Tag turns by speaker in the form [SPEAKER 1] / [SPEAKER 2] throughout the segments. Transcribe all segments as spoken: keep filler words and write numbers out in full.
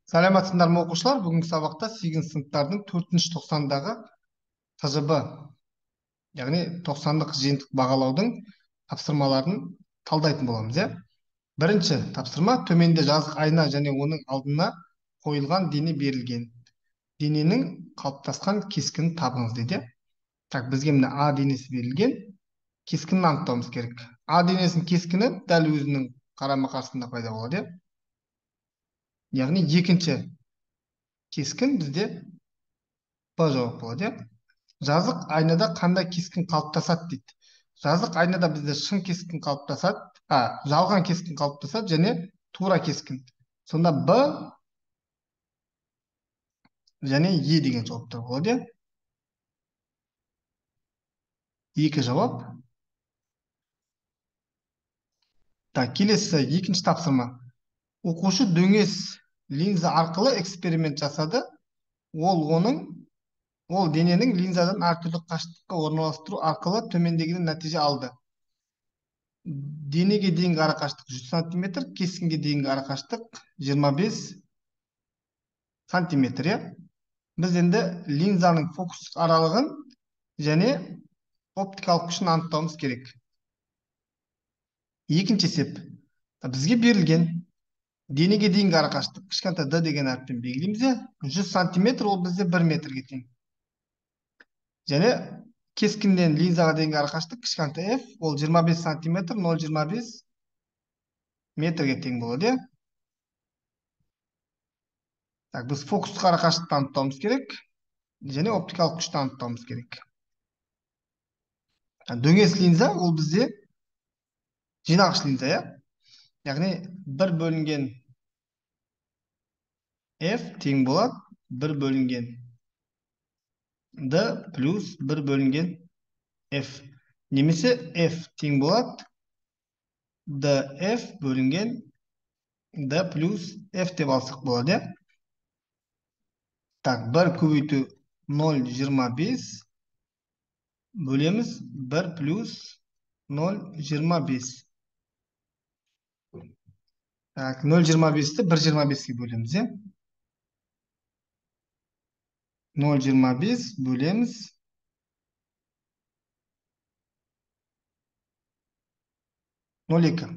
[SPEAKER 1] Саламатсыздар ма оқушылар? Бүгінгі сабақта сегізінші сыныптардың төртінші тоқсандағы Т Ж Б, яғни тоқсандық жиынтық бағалаудың тапсырмаларын талдайтын боламыз, иә? Бірінші тапсырма: төменде жазық айна және оның алдына қойылған дене берілген. Дененің қалыптасқан кескінін табыңыз дейді. Так, бізге мына А денесі берілген. Кескінін анықтауымыз керек. А денесінің кескіні дәл өзінің қарама қарсысында пайда болады, иә? Яғни екінші кескін бізде Б жауап болады, иә? Жазық айнада қандай кескін қалыптасады дейді. Жазық айнада бізде шын кескін қалыптасады, а, жалған кескін қалыптасады және тура кескін. Сонда Б және Е деген жауаптар болады, иә? Екі жауап. Так, келесі екінші тапсырма. Оқушы дөңес линза арқылы эксперимент жасады. Ол оның ол дененің линзадан әртүрлі қашықтыққа орналастыру арқылы төмендегідей нәтиже алды. Денеге дейінгі арақашықтық жүз сантиметр, кескінге дейінгі арақашықтық жиырма бес сантиметр, иә? Біз енді линзаның фокус аралығын және оптикалық күшін анықтауымыз керек. Екінші есеп. Бізге берілген денеге дейінгі арақашықтық, кішкентай д деген әріппен белгілейміз, иә? жүз сантиметр, ол бізде бір метрге тең. Және кескінден линзаға дейінгі арақашықтық, кішкентай f, ол жиырма бес сантиметр, нөл жиырма бес метрге тең болады, иә? Так, біз фокустық арақашықтықты анықтауымыз керек және оптикалық күшті анықтауымыз керек. Дөңес линза ол бізде жинағыш линза, иә? Яғни бір бөлінген f тең болады бір бөлінген d плюс бір бөлінген f. Немесе f тең болады df бөлінген d плюс f деп алсақ болады, иә? Так, бір көбейту нөл жиырма бес бөлеміз бір плюс нөл жиырма бес. Так, нөл жиырма бесті бір жиырма беске бөлеміз, иә? нөл жиырма бес бөлеміз нөл екі.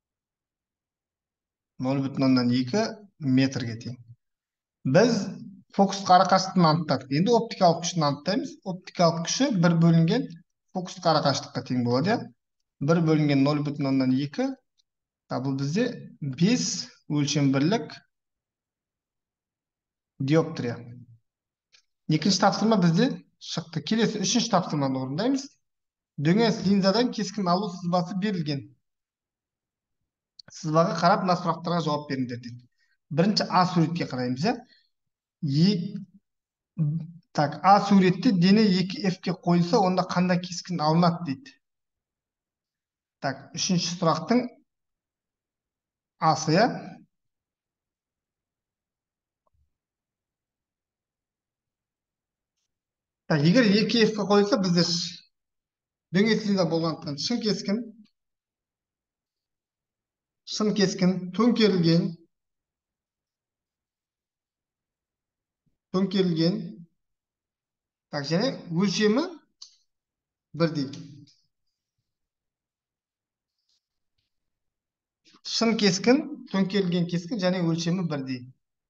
[SPEAKER 1] нөл бүтін оннан екі метрге тең. Біз фокус арақашықтығын анықтадық. Енді оптикалық күшін анықтаймыз. Оптикалық күші бір бөлінген фокус арақашықтыққа тең болады, иә? бір бөлінген нөл бүтін оннан екі. Бұл бізде бес өлшем бірлік диоптрия. Екінші тапсырма бізде шықты. Келесі үшінші тапсырманы орындаймыз. Дөңес линзадан кескін алу сызбасы берілген. Сызбаға қарап мына сұрақтарға жауап беріңдер дейді. Бірінші А суретке қараймыз, иә? Так, А суретте дене екі ф-ке қойылса, онда қандай кескін алынады дейді. Так, үшінші сұрақтың Асы, иә? Так, егер екі ф-ке қойылса, бізде дөңес линза болғандықтан шын кескін, шын кескін, төңкерілген, төңкерілген, так, және өлшемі бірдей. Шын кескін, төңкерілген кескін және өлшемі бірдей.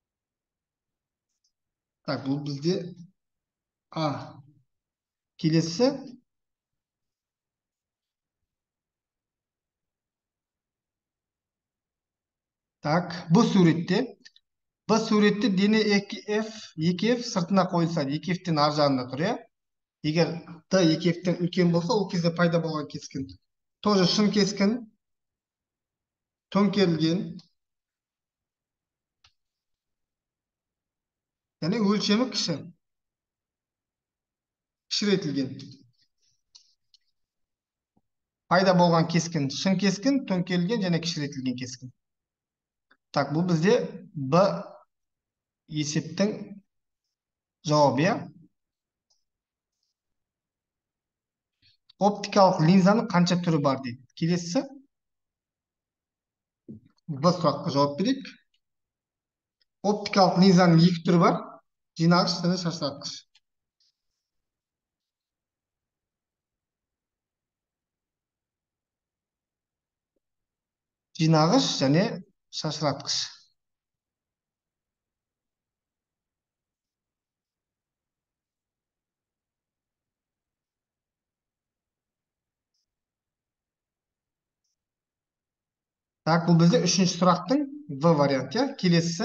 [SPEAKER 1] Так, бұл бізде А. Келесі так, Б суретте Б суретте дене екі ф сыртына қойылса, екі ф-тен ар жағында тұр, иә? Егер Д екі ф-тен үлкен болса, ол кезде пайда болған кескін тоже шын кескін, төңкерілген және өлшемі кіші, кішірейтілген. Пайда болған кескін шын кескін, төңкерілген және кішірейтілген кескін. Так, бұл бізде Б есептің жауабы, иә? Оптикалық линзаның қанша түрі бар дейді. Келесі Б сұраққа жауап берейік. Оптикалық линзаның екі түрі бар. Жинағыш және шашыратқыш. Жинағыш және шашыратқыш. Так, бұл бізде үшінші сұрақтың В варианты, иә. Келесісі.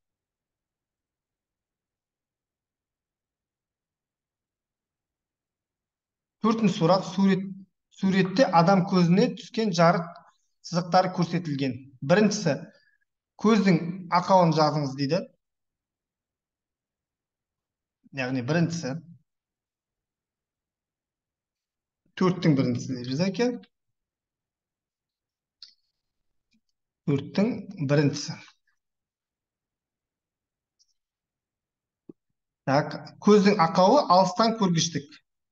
[SPEAKER 1] Төртінші сұрақ, сурет, суретте адам көзіне түскен жарық сызықтары көрсетілген. Біріншісі, көздің ақауын жазыңыз дейді. Яғни біріншісі, төрттің біріншісі деп жазайық, иә. Төрттің біріншісі. Так, көздің ақауы алыстан көргіштік.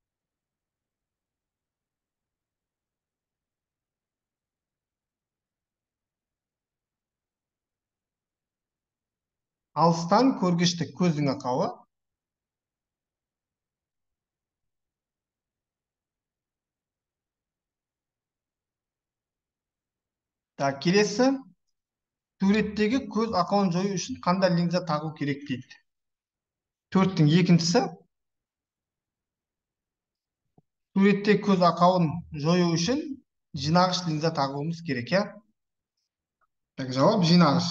[SPEAKER 1] Алыстан көргіштік көздің ақауы. Так, келесі, суреттегі көз ақауын жою үшін қандай линза тағу керек дейді. Төрттің екіншісі, суреттегі көз ақауын жою үшін жинағыш линза тағуымыз керек, иә. Так, жауап жинағыш.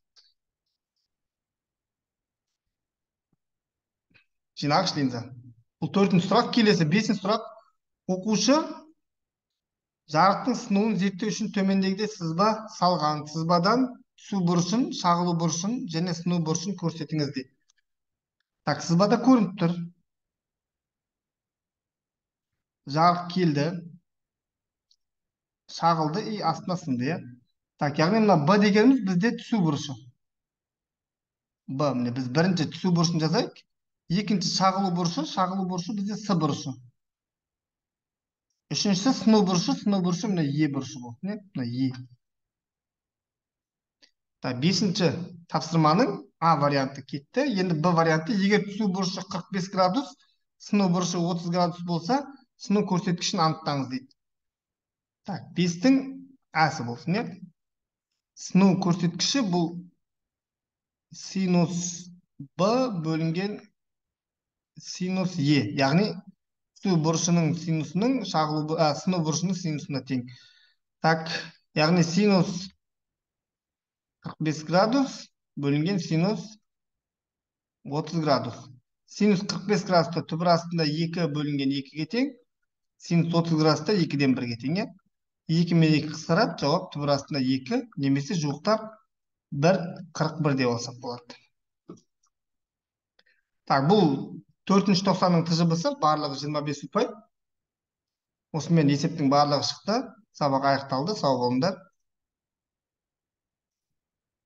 [SPEAKER 1] Жинағыш линза. Бұл төртінші сұрақ. Келесі бесінші сұрақ. Оқушы жарықтың сынуын зерттеу үшін төмендегідей сызба салған. Сызбадан түсу бұрышын, шағылу бұрышын және сыну бұрышын көрсетіңіз дейді. Так, сызбада көрініп тұр. Жарық келді, шағылды и астына сынды, иә. Так, яғни мына Б дегеніміз бізде түсу бұрышы. Б, міне біз бірінші түсу бұрышын жазайық. Екінші шағылу бұрышы, шағылу бұрышы бізде С бұрышы. Үшіншісі сыну бұрышы, сыну бұрышы міне Е бұрышы болды, не? Мына Е. Так, бесінші тапсырманың А варианты кетті. Енді Б варианты, егер түсу бұрышы қырық бес градус, сыну бұрышы отыз градус болса, сыну көрсеткішін анықтаңыз дейді. Так, бестің Әсі болсын, не? Сыну көрсеткіші бұл синус Б бөлінген синус Е. Яғни түсу бұрышының синусының шағылу, а, сыну бұрышының синусына тең. Так, яғни синус қырық бес градус бөлінген синус отыз градус. Синус қырық бес градуста түбір астында екі бөлінген екіге тең. Синус отыз градуста екіден бірге тең, иә. екі мен екі қысқарады, жауап түбір астында екі, немесе жуықтап бір қырық бір деп алсақ болады. Так, бұл төртінші тоқсанның тжб-сы барлығы жиырма бес ұпай. Осымен есептің барлығы шықты. Сабақ аяқталды. Сау болыңдар.